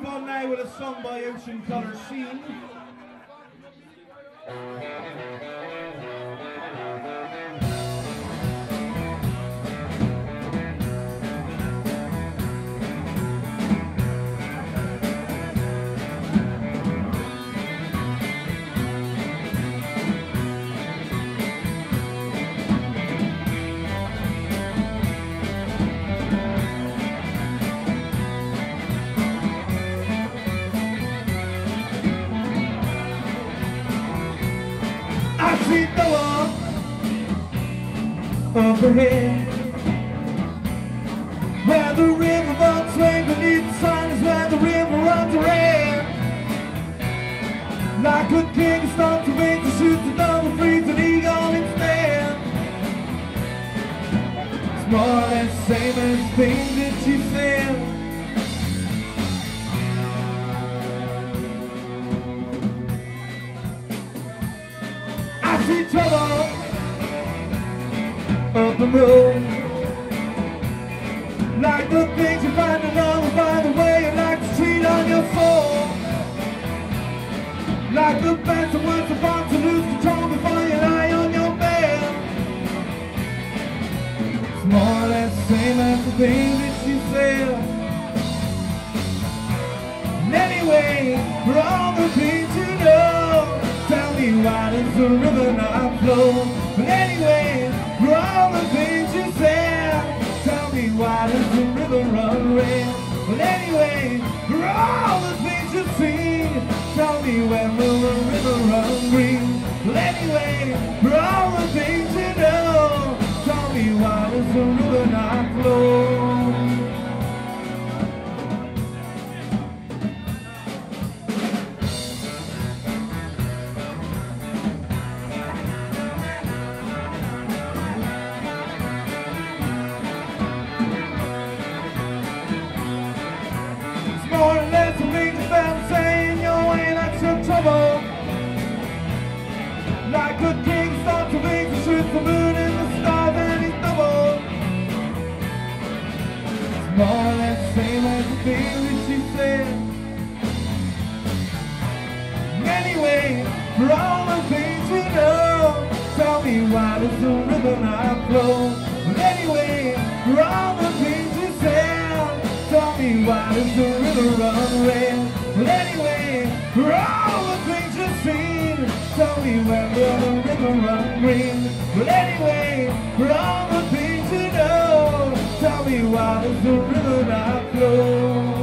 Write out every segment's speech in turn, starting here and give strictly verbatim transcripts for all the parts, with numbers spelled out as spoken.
move on now with a song by Ocean Colour Scene. I see the wall overhead, where the river runs sway beneath the sun is where the river runs red. Like a king starts to wait to shoot the double freeze an eagle instead. It's more or less the same as the things that she said. I see trouble up the road, like the things you find along by the way, and like the street on your soul, like the best of words about to lose control before you lie on your bed. It's more or less the same as the things that she said. And anyway, for all the things you know, tell me why does the river not flow? But anyway, for all the things you said, tell me why does the river run red? But anyway, for all the things you've seen, tell me when will the river run green? But anyway, for all the things you know, tell me why does the river not flow? More or less the things you found saying your way, that's your trouble. Like a king starts to wink to shoot the moon in the stars and he's double. It's more or less the same as the things that she said. Anyway, for all the things you know, tell me why does the river not flow? But anyway, for all the things you said, tell me why does the river run red? But anyway, for all the things you've seen, tell me when will the river run green? But anyway, for all the things you know, tell me why does the river not flow?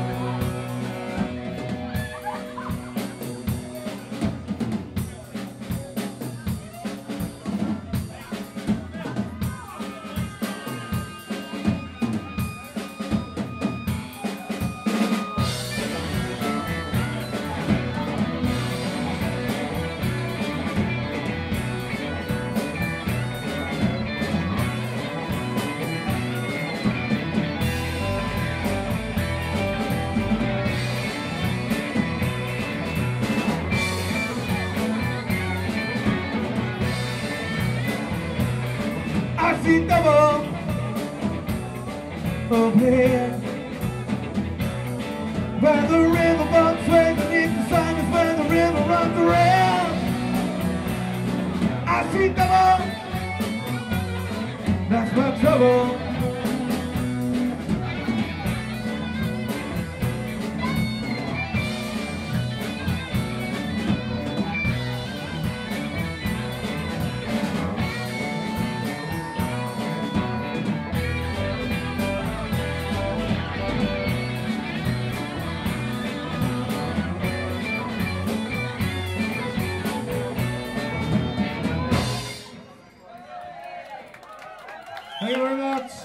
I see double over here, where the river runs way beneath the sun is where the river runs around. I see double, that's my trouble. Thank you very much.